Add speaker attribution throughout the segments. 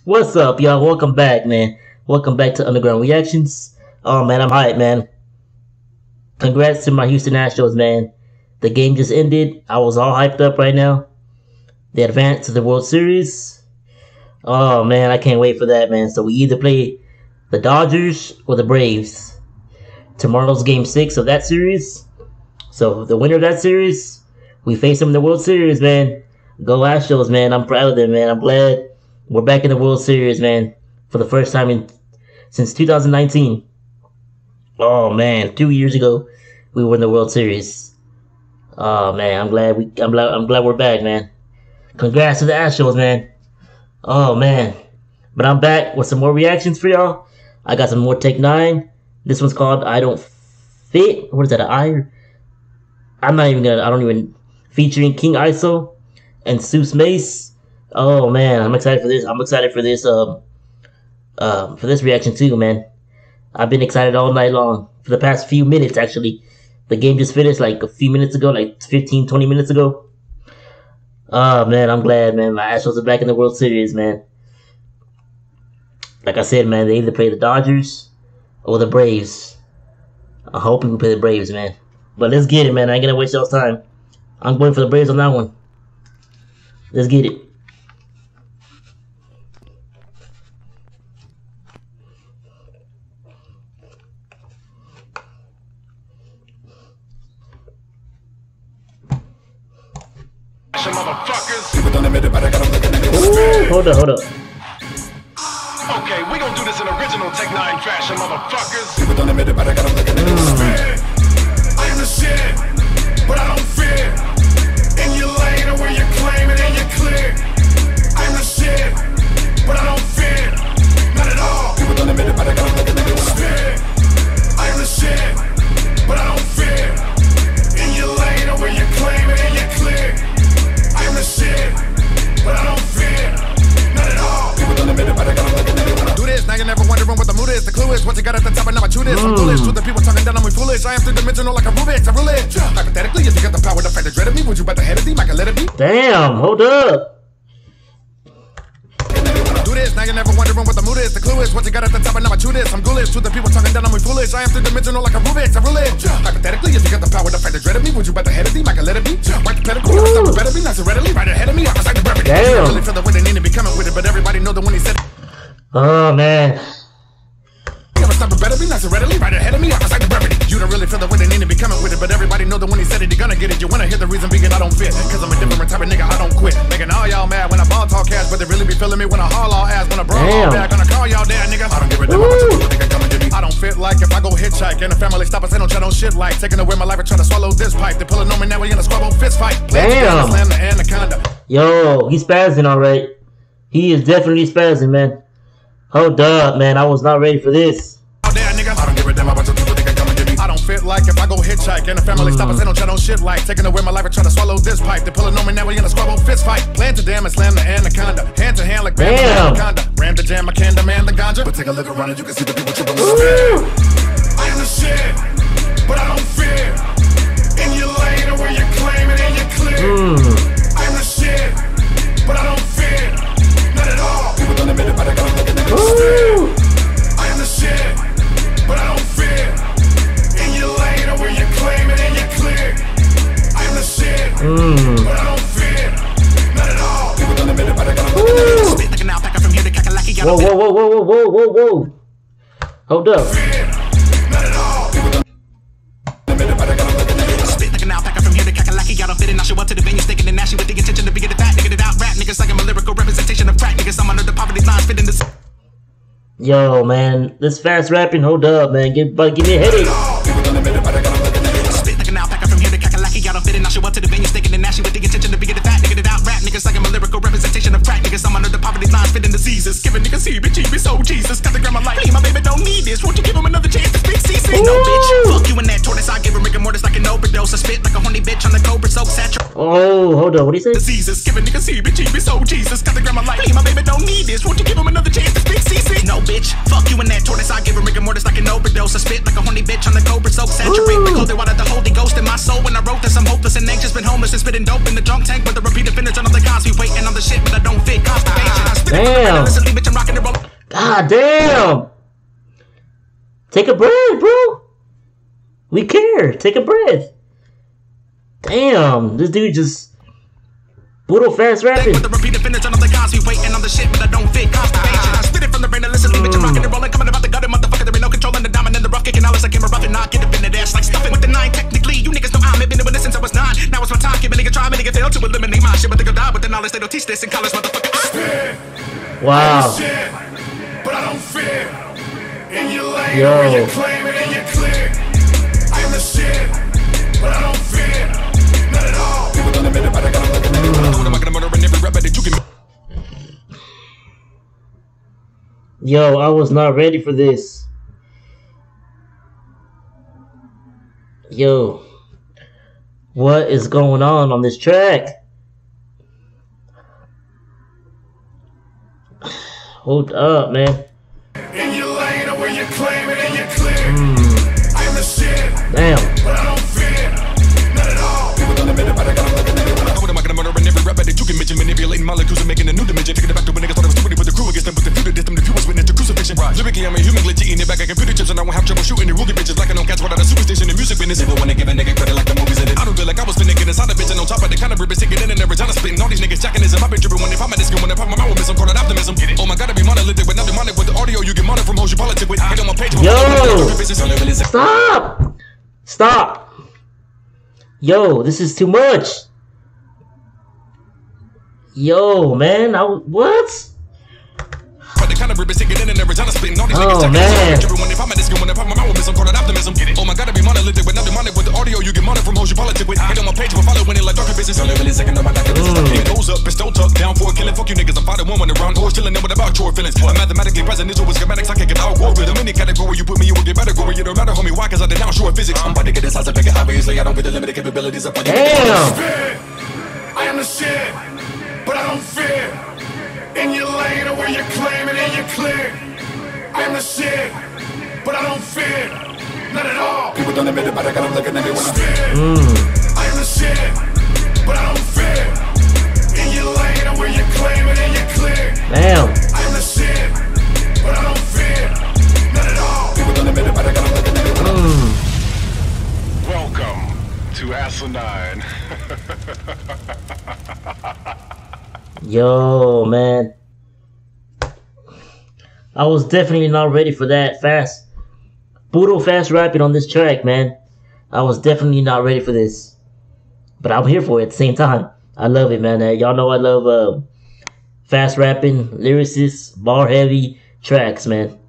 Speaker 1: What's up, y'all? Welcome back, man. Welcome back to Underground Reactions. Oh, man, I'm hyped, man. Congrats to my Houston Astros, man. The game just ended. I was all hyped up right now. They advanced to the World Series. Oh, man, I can't wait for that, man. So we either play the Dodgers or the Braves. Tomorrow's Game 6 of that series. So the winner of that series, we face them in the World Series, man. Go Astros, man. I'm proud of them, man. I'm glad we're back in the World Series, man. For the first time since 2019. Oh, man. 2 years ago, we were in the World Series. Oh, man. I'm glad we're back, man. Congrats to the Astros, man. Oh, man. But I'm back with some more reactions for y'all. I got some more N9ne. This one's called I Don't Fit. What is that, I don't even, featuring King ISO and Seuss Mace. Oh, man, I'm excited for this. I'm excited for this reaction too, man. I've been excited all night long. For the past few minutes, actually. The game just finished like a few minutes ago, like 15, 20 minutes ago. Oh, man, I'm glad, man. My Astros are back in the World Series, man. Like I said, man, they either play the Dodgers or the Braves. I'm hoping we play the Braves, man. But let's get it, man. I ain't gonna waste y'all's time. I'm going for the Braves on that one. Let's get it. Ooh, hold up.
Speaker 2: Okay, we gonna do this in original N9ne fashion, motherfuckers. People don't admit it, but I gotta look at it. I am the shit, but I don't fear. In your lane or where you're claiming and you're clear. I am the shit, but I don't fear. Not at all. People don't admit it, but I gotta look at it. I am the shit, but I don't fear. In your lane or where you're claiming and you're clear. I am the shit, but I don't fear. Not at all. People don't admit it, but I gotta look at it. Do this, now you're never wondering what the mood is. The clue is what you got at the top and now I chew this. I'm foolish to the people talking down on me foolish. I am three-dimensional like a Rubik's. I rule it. Hypothetically, if you got the power to fight the dread of me, would you bet the head of me? I can let it be.
Speaker 1: Damn, hold up.
Speaker 2: Do this, now you're never wondering what the mood is. The clue is what you got at the top and now I chew this. I'm ghoulish to the people talking down on me foolish. I am three-dimensional like a Rubik's. I rule it. Hypothetically, if you got the power to fight the dread of me, would you bet the head of me? I can let it be. Write the pedigree, I'm stop better be not so readily. Right ahead of me, I'm a side of brevity.
Speaker 1: Damn.
Speaker 2: Really feel the way they need to be coming with it, but everybody know that when he said it.
Speaker 1: Oh, man.
Speaker 2: Better be not so readily right ahead of me. I was like the brevity. You don't really feel the way they need to be coming with it, but everybody know that when he said it, you're gonna get it. You wanna hear the reason being I don't fit, cause I'm a different type of nigga. I don't quit. Making all y'all mad when I ball talk cash, but they really be feeling me when I haul all ass. When I brawl all bad, gonna call y'all dad, nigga. I don't give a damn about you think I come and do me. I don't fit like if I go hitchhike and the family stop us, they don't try no shit like taking away my life and trying to swallow this pipe. They pulling on me now, we in a squabble fist fight.
Speaker 1: Damn.
Speaker 2: Slam the anaconda.
Speaker 1: Yo, he's spazzing alright. He is definitely spazzing, man. Hold up, man. I was not ready for this.
Speaker 2: I don't give a damn about you people think I come and get me. I don't fit like if I go hitchhike and the family stop us, they don't try no shit like taking away my life and trying to swallow this pipe. They pulling on me now, we in a squabble fist fight. Plan to damn and slam the anaconda. Hand to hand like bam the anaconda. Ram the jam, I can demand the ganja. But take a look around and you can see the people tripping with the I am the shit, but I don't fear. In your lane or where you're claiming and you're clear. I am the shit, but I don't fear. Not at all. People don't admit it, but I gotta look at it. I am the shit, but I don't fear. In your lane or where you're claiming and you're clear. I am the shit, but I don't fear. Not at all. People don't admit it, but I gotta look at it. Spit like an alpaca from here to Kakalaki.
Speaker 1: Whoa. Hold up.
Speaker 2: Not at all. People don't admit it, but I gotta look at it. Spit like an alpaca from here to Kakalaki. Got don't fit it, now show up to the venue, sticking and nasty with the intention to be the fat nigga that out rap niggas like I'm a lyrical representation of crack niggas. I'm under the poverty line, spitting this.
Speaker 1: Yo, man, this fast rapping, hold up, man. Give me a headache.
Speaker 2: Spit like an alpaca from here to Kakalaki. I don't fit it, now show up to the venue, sticking and nasty with the intention to be the fat nigga that out rap niggas like I'm a lyrical representation of crack niggas. I'm under the poverty line, spitting diseases, giving niggas heebie-jeebies. Oh Jesus, got the grandma like, hey, my baby don't need this. Won't you give him another chance to speak CC? No bitch, fuck you in that tortoise. I give him rigor mortis like an overdose. I spit like a horny bitch on the cobra, so saturated.
Speaker 1: Oh, hold up, what do you say?
Speaker 2: Diseases, giving niggas heebie-jeebies. Oh Jesus, got the grandma like, hey, my baby don't need this. Won't you give him another chance to speak CC? No bitch, fuck you in that tortoise. I give him rigor mortis like an overdose. I spit like a horny bitch on the cobra, so saturate. The clothing water, the Holy Ghost in my soul. When I wrote this, I'm hopeless and anxious, been homeless and spitting dope in the drunk tank with the repeated finish on the Cosby waiting on the shit, but I don't fit constipation.
Speaker 1: Damn. God damn! Take a breath, bro. We care. Take a breath. Damn, this dude just brutal fast rapping.
Speaker 3: With the repeated finish on the Cosby waiting on the shit, but I don't fit constipation. I spit it from the brain and listen, bitch, I'm rocking and rolling, coming about the gutter, motherfucker. There ain't no controlling the diamond and the rough kicking all as I came a rough and not get up in the dash like stuffing with the 9. Technically, you niggas know I'm been doing this since I was 9. Now it's my time, give a nigga try, a nigga fail to eliminate my shit, but they go die with the knowledge they don't teach this in college, motherfucker.
Speaker 1: Wow.
Speaker 2: Shit, but I don't fit in your lane.
Speaker 1: Yo.
Speaker 2: Where you claim it in your clique. I am the shit, but I don't fit. Not at all. People don't admit it, but I gotta look at it. I'm gonna murder in every rap that you can.
Speaker 1: Yo, I was not ready for this. Yo, what is going on this track? Hold up, man.
Speaker 2: In your lane, or where you claim it in your clique. I am the shit,
Speaker 1: Damn.
Speaker 2: but I don't fit. Not at all. People don't admit it, but I gotta look at it. I'm gonna murder in every rap that you can mention. Manipulating molecules and making a new dimension. Taking it back to when niggas thought it was stupid, but the crew against them with the few to diss them. The viewers witness to crucifixion. Lyrically, I'm a human glitch eating it back at computer chips, and I won't have trouble shooting the rookie bitches like I don't catch what out of superstition in music business. People wanna give a nigga credit like the movies in it. I don't feel like I was finna get inside a bitch, and on top of the kind of rip is sticking in and every time I'm spitting. All these niggas jacking this, and I've been dripping when they pop my disc, when they pop my mouth with some called optimism. Oh my god, I be monolithic, but not demonic with the audio you get monitored from hoes you politic with. Hit on my page.
Speaker 1: Yo! Stop! Stop! Yo, this is too much. Yo, man, what? Oh man.
Speaker 2: Oh my god, I be monolithic with not demonic with the audio you get monitored from hoes you politic with. Hit on my page, we're following it like darker business. Only really second on my back. It goes up, pistol tuck down for a killing. Fuck you niggas, I'm fighting one when around horse chilling in with about your feelings. I'm mathematically present, this was schematics, I can't get out. With any category you put me, you will get better. It don't matter, homie, why? Cause I denounce short physics. I'm about to get this size of figure. Obviously, I don't get the limited capabilities of
Speaker 1: Damn.
Speaker 2: I am the shit, but I don't fit in your lane or where you claim it in your clique. I am the shit, but I don't fit. Not at all. People don't admit it, but I gotta look at it when I spit. I am the shit, but I don't fit in your lane or where you claim it in your clique.
Speaker 1: Damn.
Speaker 2: I am the shit, but I don't fit. Not at all. People don't admit it, but I gotta look at it when I spit.
Speaker 4: Welcome to N9ne.
Speaker 1: Yo, man. I was definitely not ready for that brutal fast rapping on this track, man. I was definitely not ready for this. But I'm here for it at the same time. I love it, man. Y'all know I love fast rapping, lyricists, bar heavy tracks, man.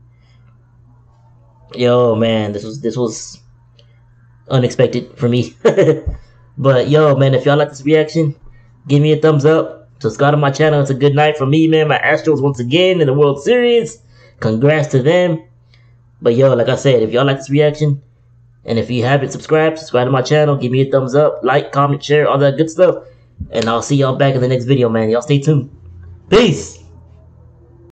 Speaker 1: Yo, man, this was unexpected for me. But yo, man, if y'all like this reaction, give me a thumbs up. Subscribe to my channel. It's a good night for me, man. My Astros once again in the World Series. Congrats to them. But yo, like I said, if y'all like this reaction, and if you haven't subscribed to my channel, give me a thumbs up, like, comment, share, all that good stuff. And I'll see y'all back in the next video, man. Y'all stay tuned. Peace.